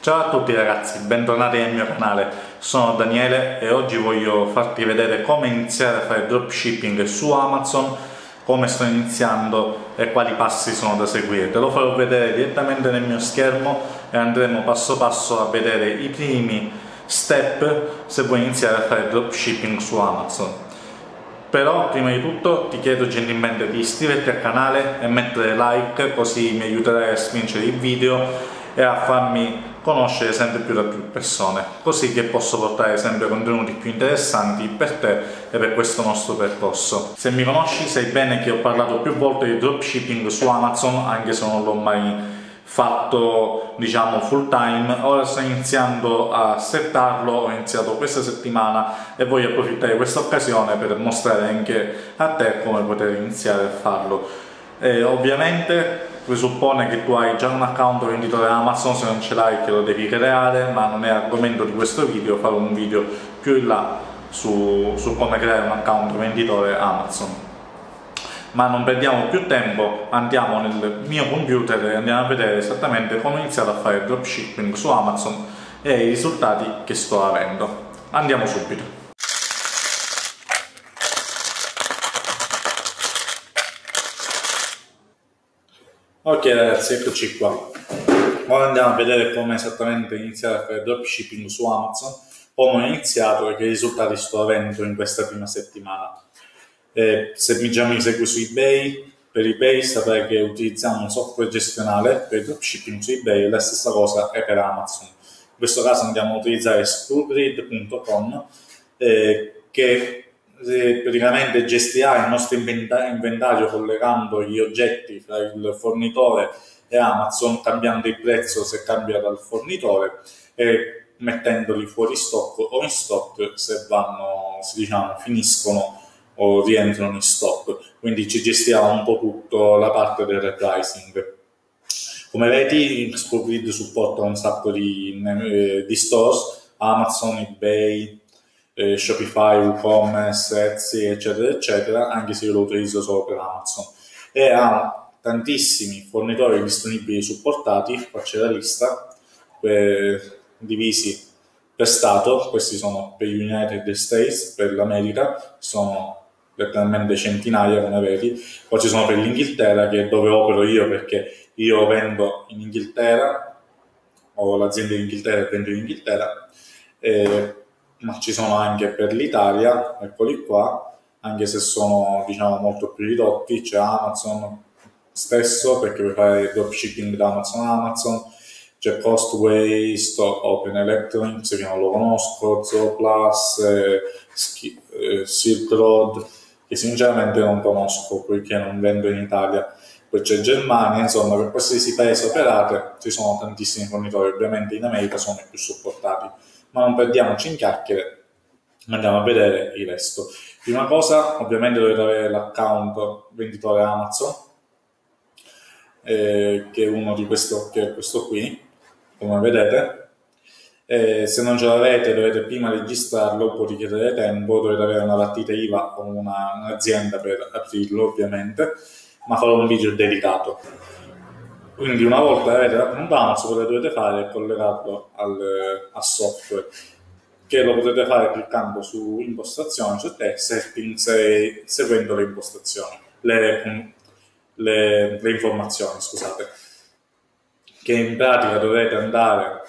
Ciao a tutti ragazzi, bentornati nel mio canale, sono Daniele e oggi voglio farti vedere come iniziare a fare dropshipping su Amazon, come sto iniziando e quali passi sono da seguire. Te lo farò vedere direttamente nel mio schermo e andremo passo passo a vedere i primi step se vuoi iniziare a fare dropshipping su Amazon. Però prima di tutto ti chiedo gentilmente di iscriverti al canale e mettere like, così mi aiuterai a spingere il video e a farmi conoscere sempre più da più persone, così che posso portare sempre contenuti più interessanti per te e per questo nostro percorso. Se mi conosci sai bene che ho parlato più volte di dropshipping su Amazon, anche se non l'ho mai fatto diciamo full time. Ora sto iniziando a settarlo, ho iniziato questa settimana e voglio approfittare di questa occasione per mostrare anche a te come poter iniziare a farlo. Ovviamente presuppone che tu hai già un account venditore Amazon, se non ce l'hai che lo devi creare, ma non è argomento di questo video, farò un video più in là su come creare un account venditore Amazon. Ma non perdiamo più tempo, andiamo nel mio computer e andiamo a vedere esattamente come ho iniziato a fare dropshipping su Amazon e i risultati che sto avendo. Andiamo subito. Ok ragazzi, eccoci qua. Ora andiamo a vedere come esattamente iniziare a fare dropshipping su Amazon, come ho iniziato e che risultati sto avendo in questa prima settimana. Se già mi segui su eBay, per eBay saprai che utilizziamo un software gestionale per dropshipping su eBay e la stessa cosa è per Amazon. In questo caso andiamo a utilizzare screwgrid.com che praticamente gestirà il nostro inventario collegando gli oggetti fra il fornitore e Amazon, cambiando il prezzo se cambia dal fornitore e mettendoli fuori stock o in stock se finiscono o rientrano in stock. Quindi ci gestirà un po' tutto la parte del repricing. Come vedi, Screwgrid supporta un sacco di stores, Amazon, eBay, Shopify, WooCommerce, Etsy, eccetera, eccetera, anche se io lo utilizzo solo per Amazon. E ha tantissimi fornitori disponibili supportati, faccio la lista, divisi per stato. Questi sono per gli United States, per l'America, sono letteralmente centinaia come vedi. Poi ci sono per l'Inghilterra, che è dove opero io, perché io vendo in Inghilterra, ho l'azienda in Inghilterra e vendo in Inghilterra, ma ci sono anche per l'Italia, eccoli qua, anche se sono diciamo molto più ridotti. C'è Amazon stesso, perché puoi fare dropshipping da Amazon, c'è Costway, Open Electronics, che non lo conosco, Zooplus, Silk Road, che sinceramente non conosco poiché non vendo in Italia. Poi c'è Germania, insomma, per qualsiasi paese operate ci sono tantissimi fornitori. Ovviamente in America sono i più supportati, ma non perdiamoci in chiacchiere, andiamo a vedere il resto. Prima cosa, ovviamente dovete avere l'account venditore Amazon, che è uno di questo, che è questo qui, come vedete. Se non ce l'avete dovete prima registrarlo, può richiedere tempo, dovete avere una partita IVA o un'azienda per aprirlo ovviamente, ma farò un video dedicato. Quindi una volta avete l'account Amazon, cosa dovete fare è collegarlo al software, che lo potete fare cliccando su impostazioni, su settings, seguendo le impostazioni, le informazioni, scusate, che in pratica dovete andare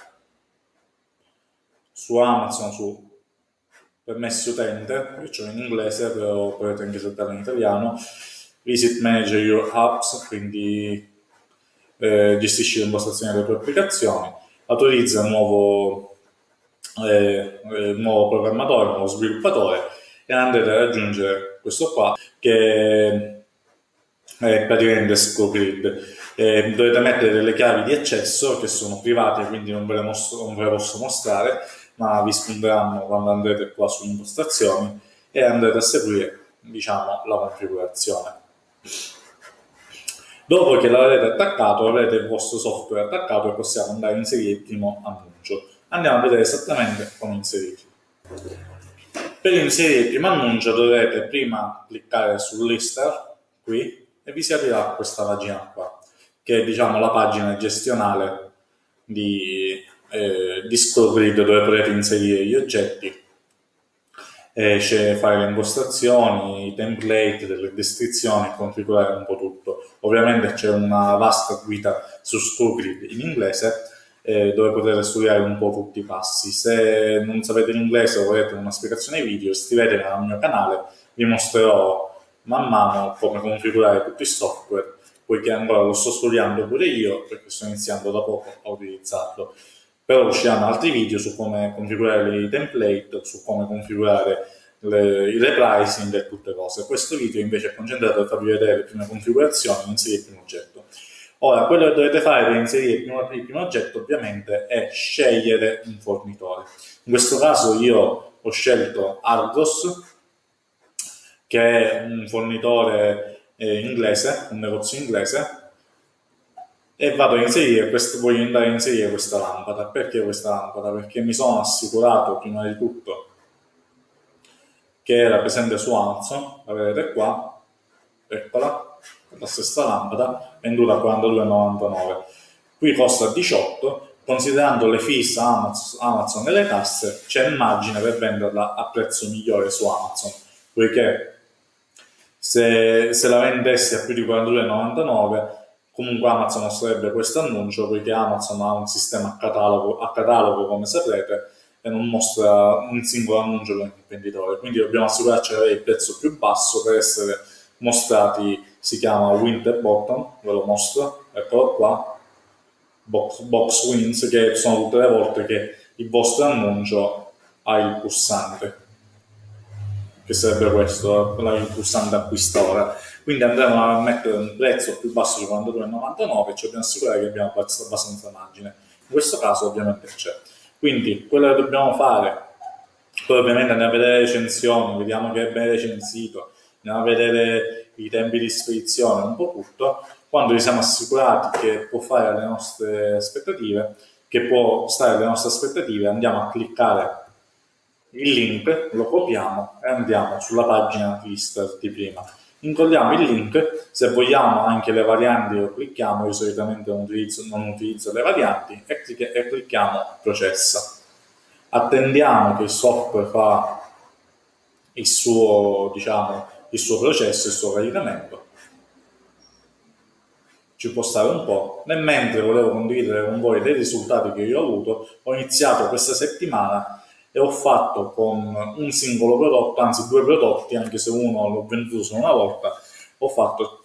su Amazon, su permessi utente, io c'ho in inglese, però potete anche settarlo in italiano, Visit Manager Your Apps, quindi gestisci le impostazioni delle tue applicazioni, autorizza un nuovo programmatore, un nuovo sviluppatore, e andrete a raggiungere questo qua che è praticamente Screwgrid. Dovete mettere delle chiavi di accesso che sono private, quindi non ve le posso mostrare, ma vi spunteranno quando andrete qua su impostazioni e andrete a seguire diciamo la configurazione. Dopo che l'avrete attaccato, avrete il vostro software attaccato e possiamo andare a inserire il primo annuncio. Andiamo a vedere esattamente come inserirlo. Per inserire il primo annuncio dovrete prima cliccare sul lister qui e vi si aprirà questa pagina qua, che è diciamo la pagina gestionale di di scroll grid dove potete inserire gli oggetti, fare le impostazioni, i template, delle descrizioni, configurare un po' tutto. Ovviamente c'è una vasta guida su scroll grid in inglese dove potete studiare un po' tutti i passi. Se non sapete l'inglese o volete una spiegazione video, iscrivetevi al mio canale, vi mostrerò man mano come configurare tutti i software, poiché ancora lo sto studiando pure io, perché sto iniziando da poco a utilizzarlo. Però usciranno altri video su come configurare i template, su come configurare il repricing e tutte cose. Questo video invece è concentrato per farvi vedere le prime configurazioni e inserire il primo oggetto. Ora, quello che dovete fare per inserire il primo oggetto ovviamente è scegliere un fornitore. In questo caso io ho scelto Argos, che è un fornitore inglese, un negozio inglese, e voglio andare a inserire questa lampada. Perché questa lampada? Perché mi sono assicurato prima di tutto che era presente su Amazon, la vedete qua, eccola, la stessa lampada, venduta a 42,99. Qui costa 18, considerando le fees Amazon e le tasse, c'è margine per venderla a prezzo migliore su Amazon, poiché se la vendessi a più di 42,99 comunque Amazon mostrerebbe questo annuncio, poiché Amazon ha un sistema a catalogo come saprete, e non mostra un singolo annuncio per il venditore, quindi dobbiamo assicurarci di avere il prezzo più basso per essere mostrati. Si chiama Winter Bottom, ve lo mostro, eccolo qua, box wins, che sono tutte le volte che il vostro annuncio ha il pulsante, che sarebbe questo, il pulsante acquista ora. Quindi andremo a mettere un prezzo più basso di 42,99 e ci dobbiamo assicurare che abbiamo abbastanza margine. In questo caso ovviamente c'è. Quindi quello che dobbiamo fare, poi ovviamente andiamo a vedere le recensioni, vediamo che è ben recensito, andiamo a vedere i tempi di spedizione, un po' tutto. Quando ci siamo assicurati che può fare alle nostre aspettative, che può stare alle nostre aspettative, andiamo a cliccare il link, lo copiamo e andiamo sulla pagina list di prima. Incolliamo il link, se vogliamo anche le varianti lo clicchiamo, io solitamente non utilizzo le varianti, e clicchiamo processa. Attendiamo che il software fa il suo processo, il suo caricamento. Ci può stare un po'. Nel mentre volevo condividere con voi dei risultati che io ho avuto. Ho iniziato questa settimana e ho fatto con un singolo prodotto, anzi 2 prodotti, anche se uno l'ho venduto solo una volta, ho fatto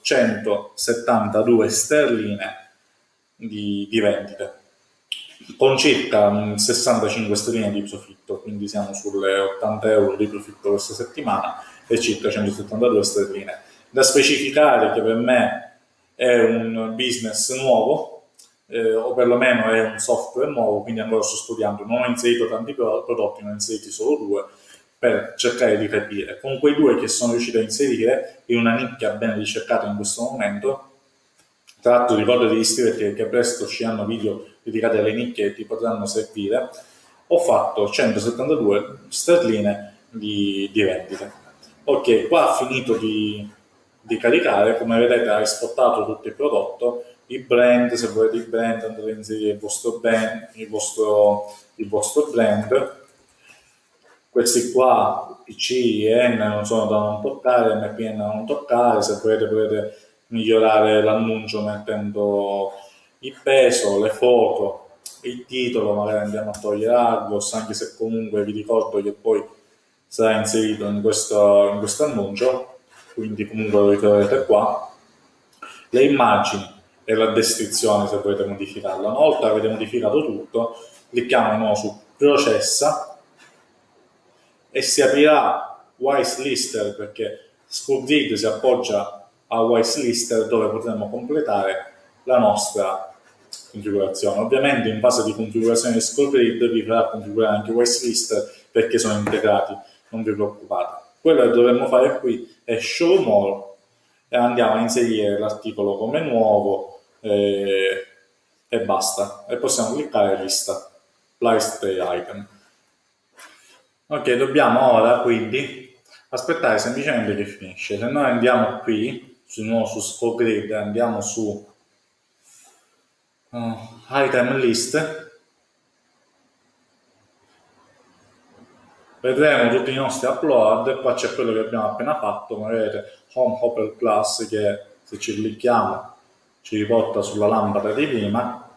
172 sterline di vendite, con circa 65 sterline di profitto, quindi siamo sulle 80 euro di profitto questa settimana e circa 172 sterline. Da specificare che per me è un business nuovo, o perlomeno è un software nuovo, quindi ancora sto studiando, non ho inserito tanti prodotti, ne ho inseriti solo 2 per cercare di capire. Con quei 2 che sono riuscito a inserire in una nicchia ben ricercata in questo momento, tra l'altro ricordati di iscriverti che presto usciranno video dedicati alle nicchie che ti potranno servire, ho fatto 172 sterline di vendite. Ok, qua ha finito di caricare, come vedete ha esportato tutto il prodotto, il brand, se volete il brand andate a inserire il vostro brand, il vostro brand. Questi qua, PC, IN, non sono da non toccare, MPN da non toccare, se volete potete migliorare l'annuncio mettendo il peso, le foto, il titolo, magari andiamo a togliere Argos, anche se comunque vi ricordo che poi sarà inserito in questo annuncio, quindi comunque lo ritroverete qua. Le immagini e la descrizione se volete modificarla. Una volta avete modificato tutto, clicchiamo di nuovo su processa e si aprirà Wise Lister, perché ScrollGrid si appoggia a Wise Lister dove potremo completare la nostra configurazione. Ovviamente in fase di configurazione di ScrollGrid vi farà configurare anche Wise Lister perché sono integrati, non vi preoccupate. Quello che dovremmo fare qui è Show More e andiamo a inserire l'articolo come nuovo e basta, e possiamo cliccare lista, List Item. Ok, dobbiamo ora quindi aspettare semplicemente che finisce. Se noi andiamo qui, di nuovo su ScrollGrid, andiamo su Item List, vedremo tutti i nostri upload. Qua c'è quello che abbiamo appena fatto, come vedete, Home Hopper Plus, che se ci clicchiamo ci riporta sulla lampada di prima,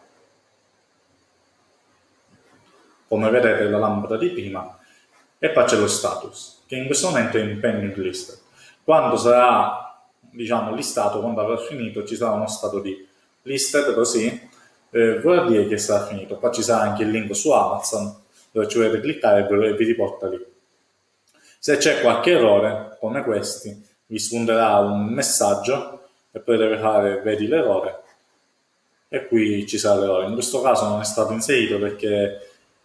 come vedete la lampada di prima, e poi c'è lo status, che in questo momento è in pending listed. Quando sarà, diciamo, listato, quando avrà finito, ci sarà uno stato di listed, così vuol dire che sarà finito. Qua ci sarà anche il link su Amazon, dove ci volete cliccare e vi riporta lì. Se c'è qualche errore, come questi, vi spunterà un messaggio e potete fare vedi l'errore, e qui ci sarà l'errore. In questo caso non è stato inserito perché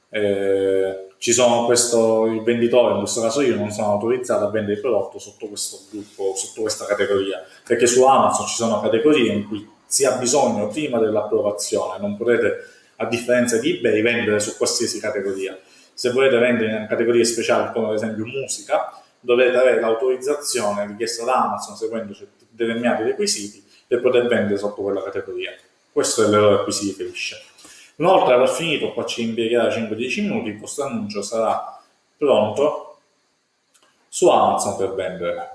ci sono il venditore, in questo caso io non sono autorizzato a vendere il prodotto sotto questo gruppo, sotto questa categoria, perché su Amazon ci sono categorie in cui si ha bisogno prima dell'approvazione. Non potete, a differenza di eBay, vendere su qualsiasi categoria. Se volete vendere in categorie speciali come ad esempio musica, dovete avere l'autorizzazione richiesta da Amazon seguendo determinati requisiti per poter vendere sotto quella categoria. Questo è l'errore a cui si riferisce. Inoltre, aver finito, qua ci impiegherà 5-10 minuti, il vostro annuncio sarà pronto su Amazon per vendere.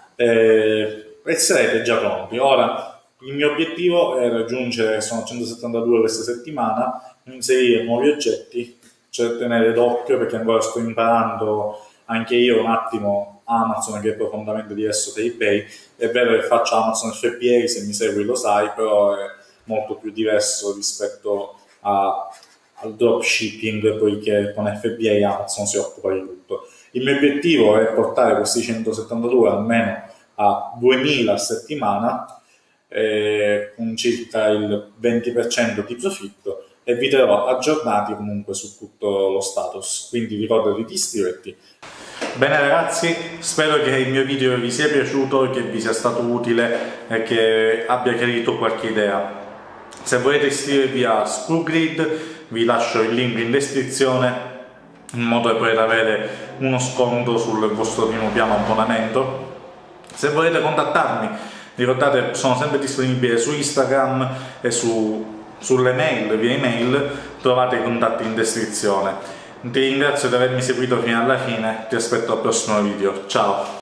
E sarete già pronti. Ora, il mio obiettivo è raggiungere, sono 172 questa settimana, inserire nuovi oggetti, cioè tenere d'occhio, perché ancora sto imparando anche io un attimo Amazon, che è profondamente diverso da eBay. È vero che faccio Amazon FBA, se mi segui lo sai, però è molto più diverso rispetto al dropshipping, poiché con FBA Amazon si occupa di tutto. Il mio obiettivo è portare questi 172 almeno a 2000 a settimana, con circa il 20% di profitto, e vi terrò aggiornati comunque su tutto lo status, quindi ricordati di iscriverti. Bene ragazzi, spero che il mio video vi sia piaciuto, che vi sia stato utile e che abbia chiarito qualche idea. Se volete iscrivervi a ScrewGrid, vi lascio il link in descrizione, in modo da poter avere uno sconto sul vostro primo piano abbonamento. Se volete contattarmi, ricordate, sono sempre disponibile su Instagram e sulle mail, via email, trovate i contatti in descrizione. Ti ringrazio di avermi seguito fino alla fine, ti aspetto al prossimo video, ciao!